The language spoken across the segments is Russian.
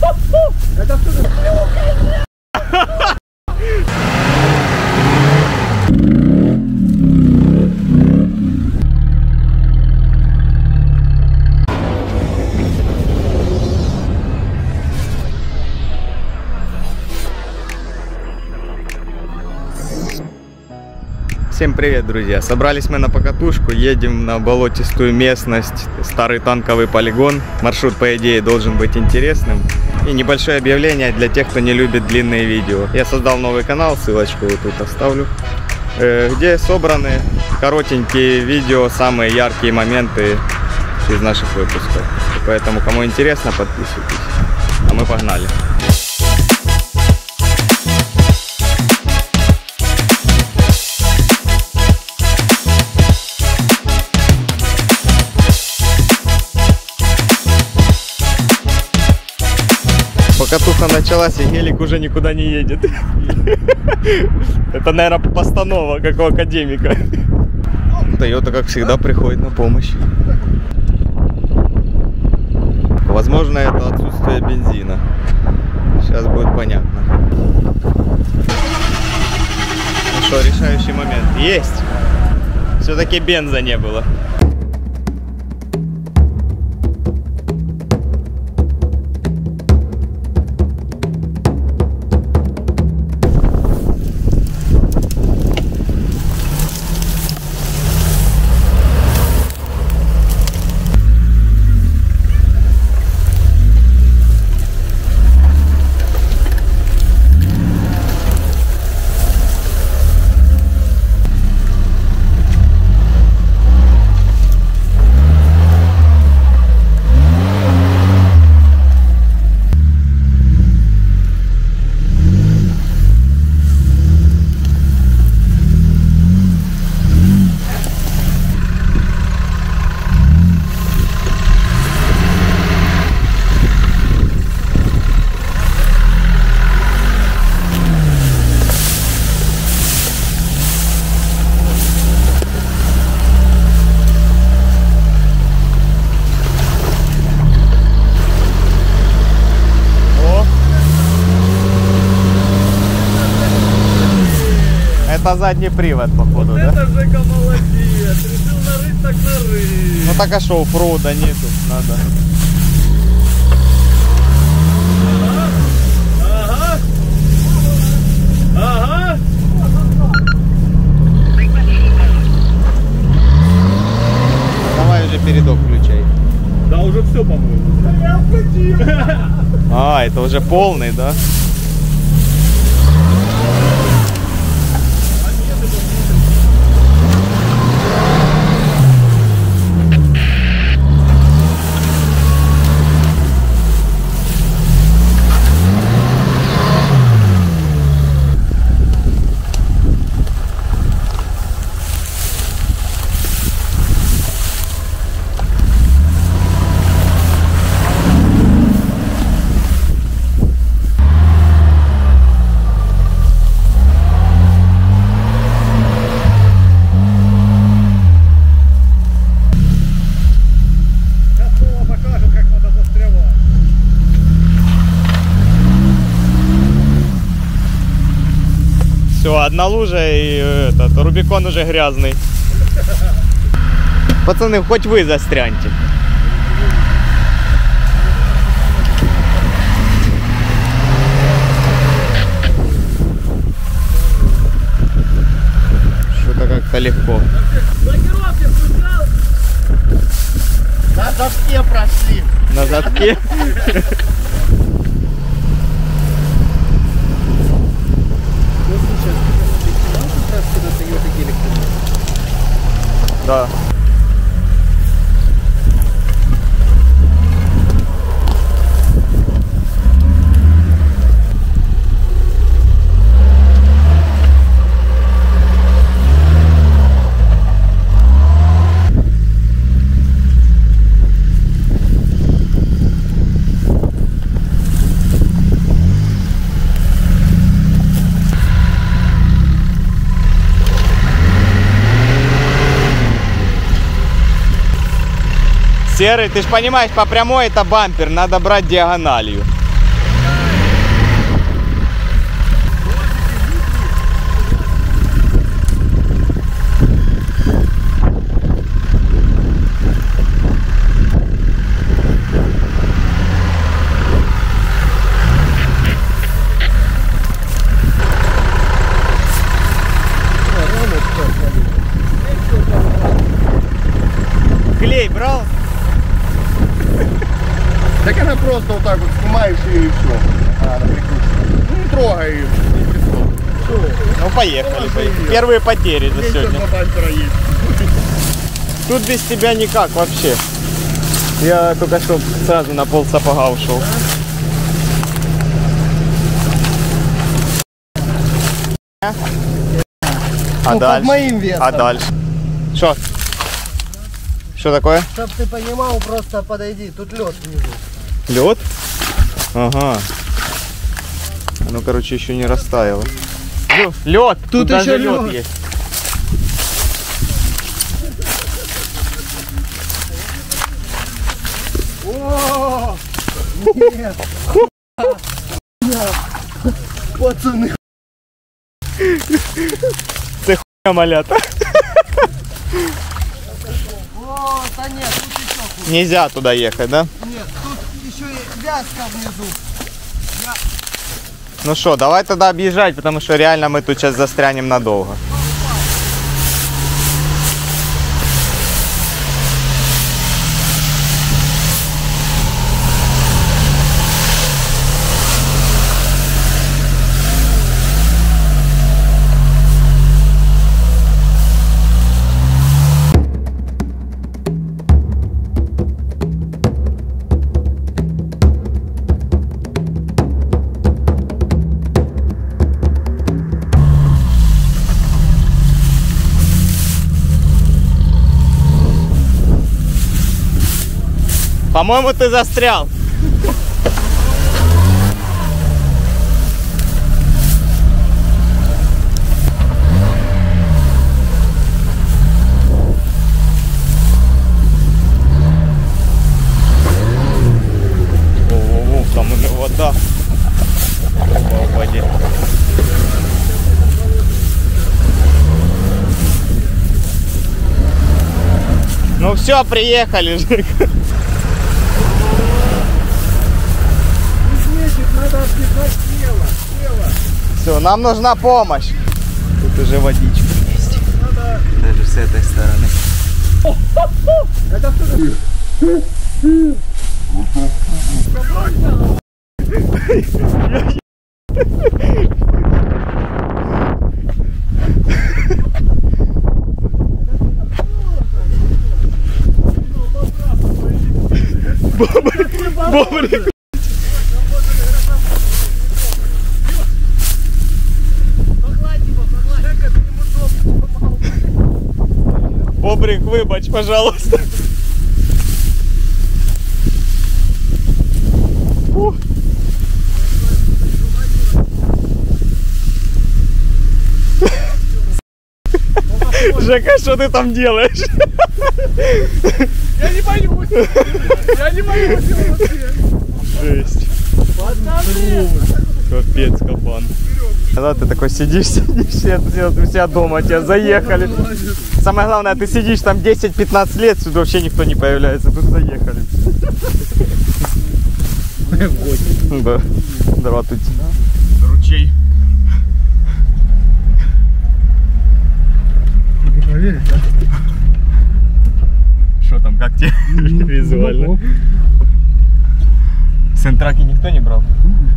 Это что за плюха? Всем привет, друзья! Собрались мы на покатушку, едем на болотистую местность, старый танковый полигон. Маршрут, по идее, должен быть интересным. И небольшое объявление для тех, кто не любит длинные видео. Я создал новый канал, ссылочку вот тут оставлю, где собраны коротенькие видео, самые яркие моменты из наших выпусков. Поэтому, кому интересно, подписывайтесь. А мы погнали! Покатуха началась, и гелик уже никуда не едет. Это, наверное, постанова, как у академика. Toyota, как всегда, приходит на помощь. Возможно, это отсутствие бензина. Сейчас будет понятно. Ну что, решающий момент. Есть! Все-таки бенза не было. Это задний привод, походу, вот да? Это Жека молодец, решил нарыть, так нарыть. Ну так а шо, оффроуда нету, надо. Ага. Ага. Давай уже передок включай. Да уже все, по-моему. А, это уже полный, да? Все, одна лужа и этот Рубикон уже грязный. Пацаны, хоть вы застряньте. Что-то как-то легко. Блокировки включал. На задке прошли. На задке? Да. Серый, ты ж понимаешь, по прямой это бампер, надо брать диагональю. Так она просто вот так вот снимаешь ее и все. А, ну не трогай ее. Ну поехали. Первые потери за сегодня. Тут без тебя никак вообще. Я только что сразу на пол сапога ушел. А ну, дальше? под моим весом. А дальше? Что? Что такое? Чтоб ты понимал, просто подойди. Тут лед внизу. Лед? Ага. Ну, короче, еще не растаяло. Лед! Тут еще даже лед есть. О! Нет! Пацаны! Це хуйня малята. О, да нет, тут еще хуже. Нельзя туда ехать, да? Нет, тут еще и вязка внизу. Ну что, давай тогда объезжать, потому что реально мы тут сейчас застрянем надолго. По-моему, ты застрял. О, там уже вода. В воде. Ну все, приехали, Жека. Надо отбегать слева. Все, нам нужна помощь. Тут уже водичка есть. Даже с этой стороны. Это Бобрик. Бобрик, выбачь, пожалуйста. Жека, что ты там делаешь? Я не боюсь. Я не боюсь. Жесть. Капец, кабан. Когда ты такой сидишь, у себя дома, тебя заехали. Самое главное, ты сидишь там 10-15 лет, сюда вообще никто не появляется, тут заехали. Да, да, тут ручей. Что там, как тебе визуально? Сентраки никто не брал?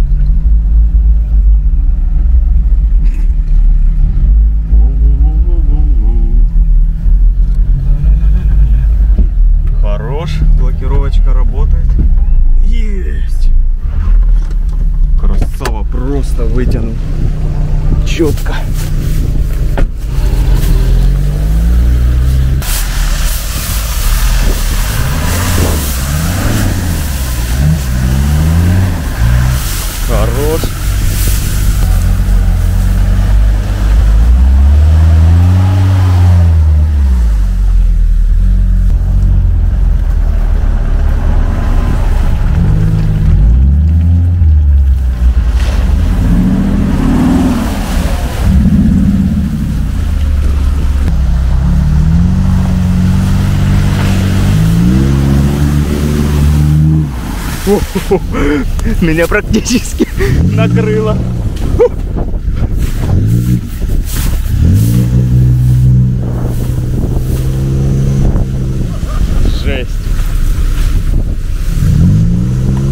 Хорош, блокировочка работает. Есть! Красава, просто вытянул. Четко. Хорош. Меня практически накрыло. Жесть.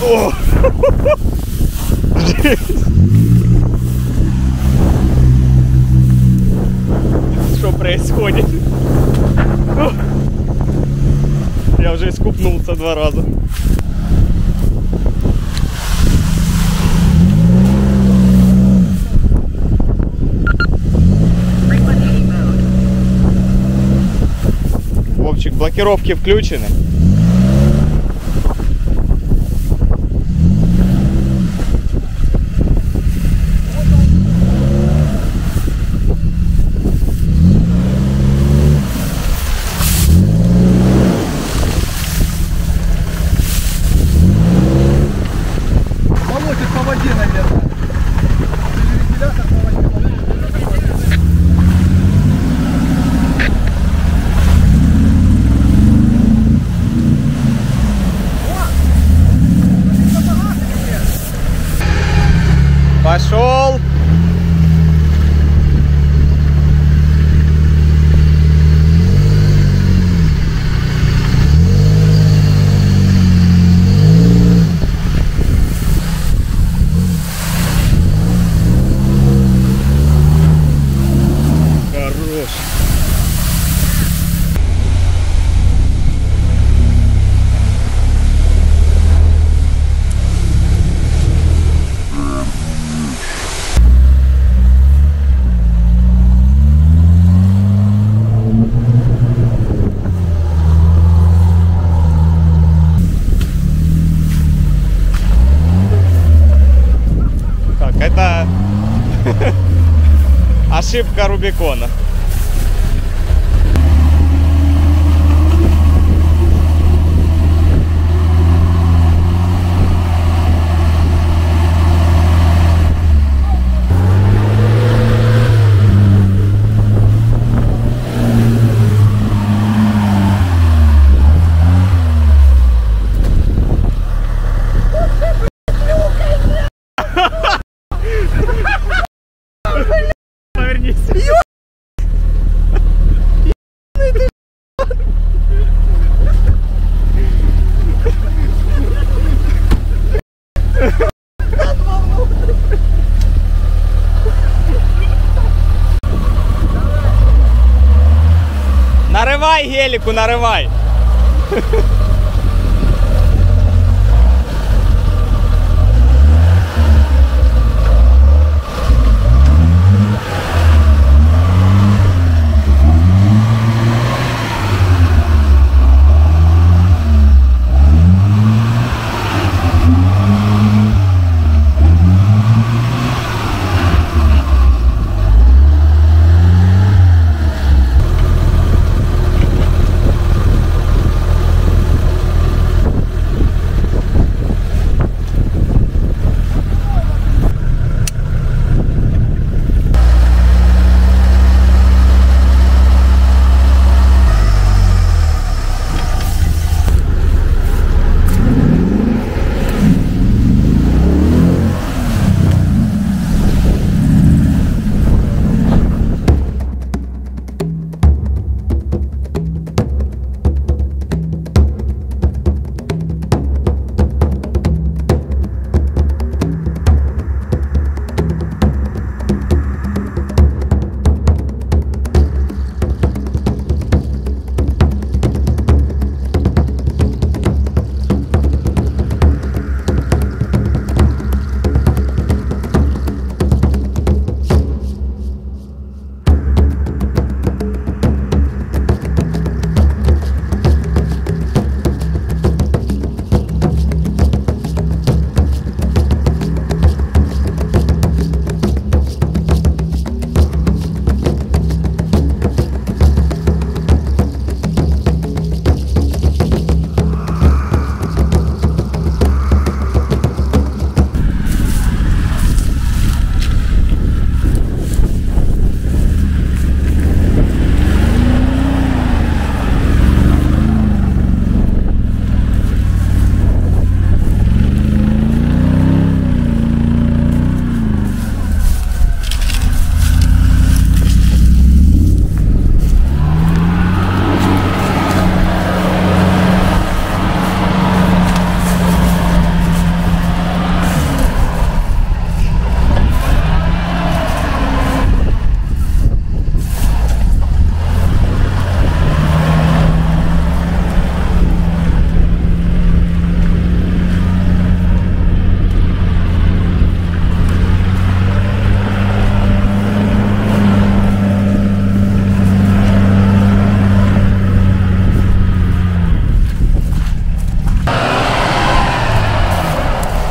О! Что происходит? Я уже искупнулся 2 раза. Вовчик, блокировки включены. Молотит по воде, наверное. Вентилятор по воде. Пошел. Хорош. Так, это ошибка Рубикона. Повернись. Нарывай гелику, нарывай.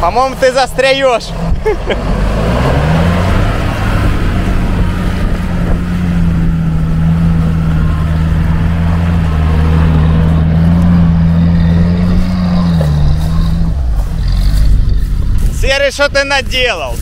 По-моему, ты застряешь. Серый, что ты наделал?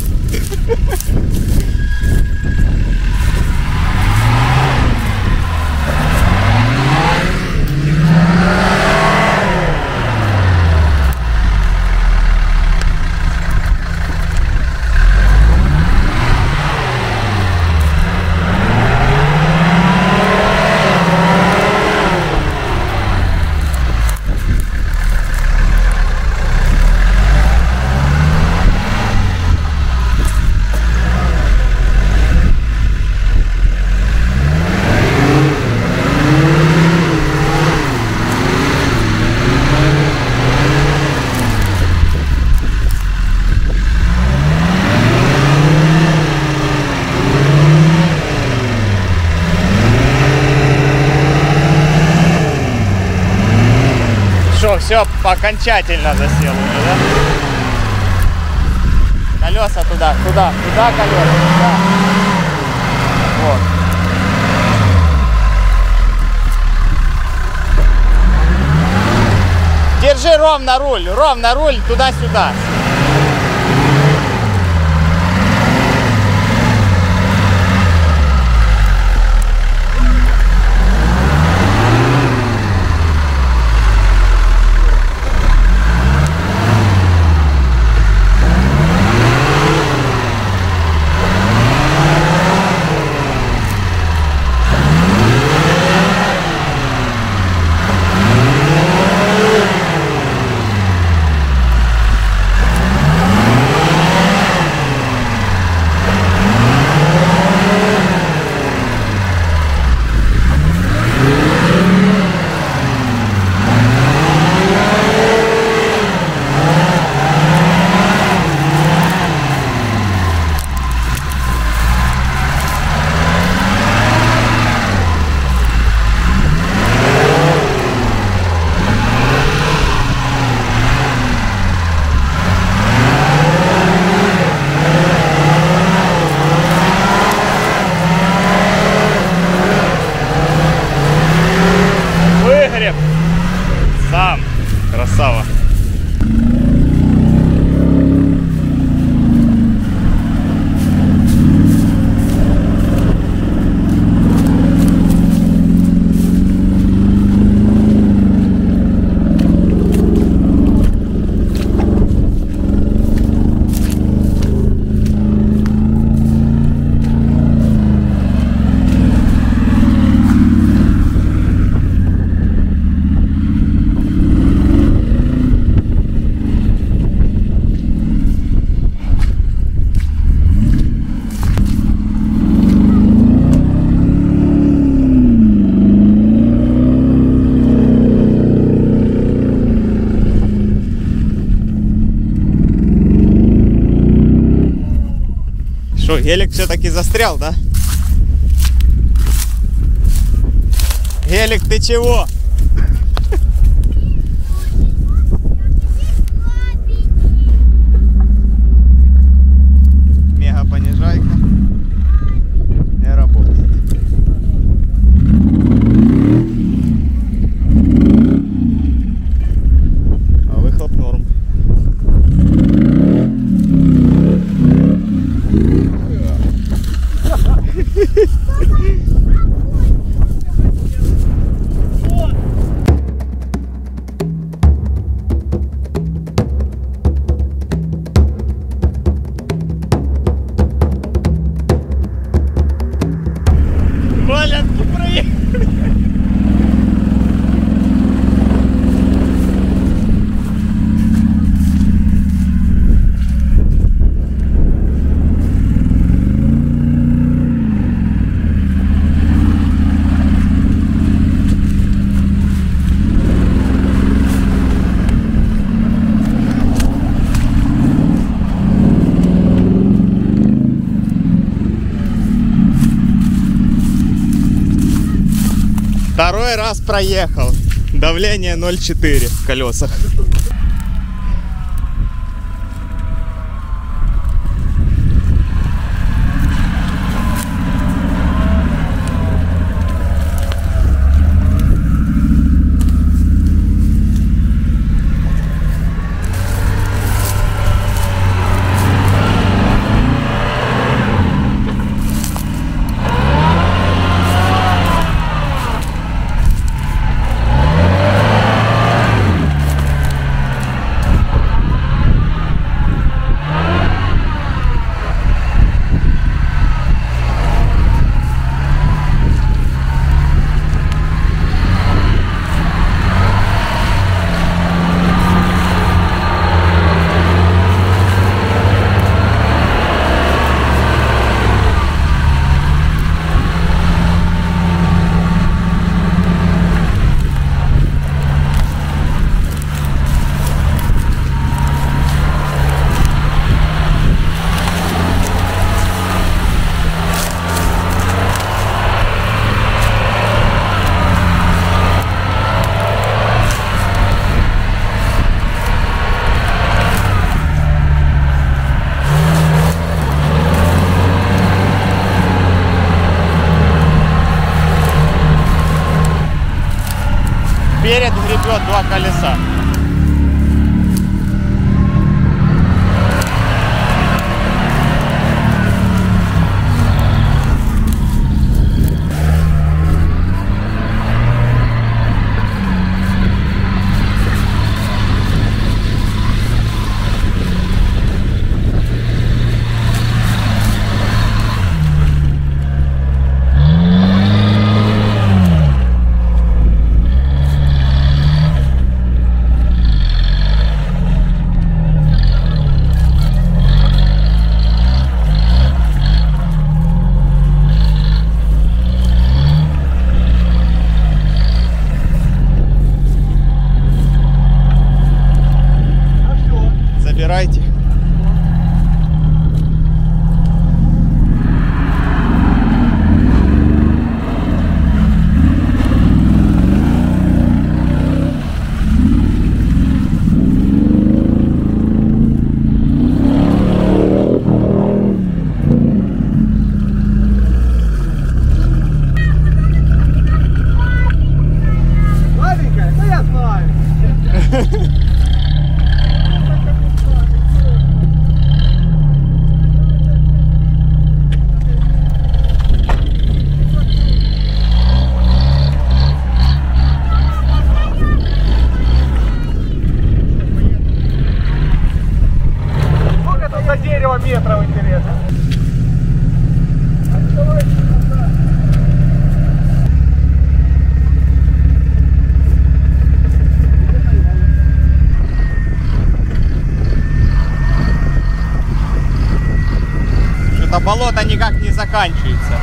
Все, окончательно засел уже, да? Колеса туда колеса, туда. Вот. Держи ровно руль, туда-сюда. Красава. Что, гелик все-таки застрял, да? Гелик, ты чего? Мега понижайка не работает. А выхлоп норм. Валянки проехали. Второй раз проехал. Давление 0,4 в колесах. Перед гребет 2 колеса. Забирайте. Слабенькая? Ну я знаю. Сколько тут за дерево метров, интересно? Что-то болото никак не заканчивается.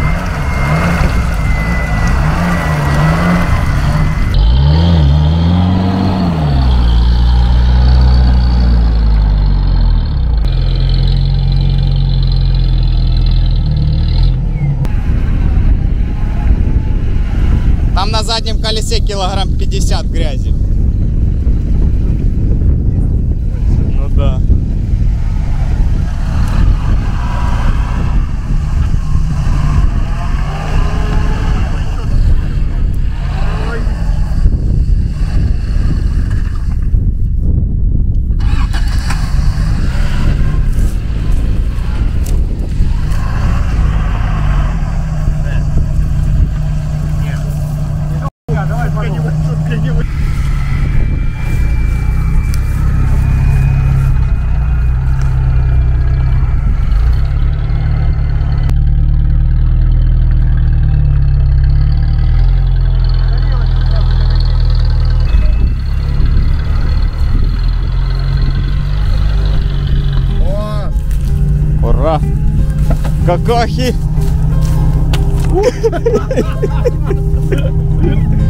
Там на заднем колесе килограмм 50 грязи. Ну да. Давай, как-нибудь. Ура! Какахи!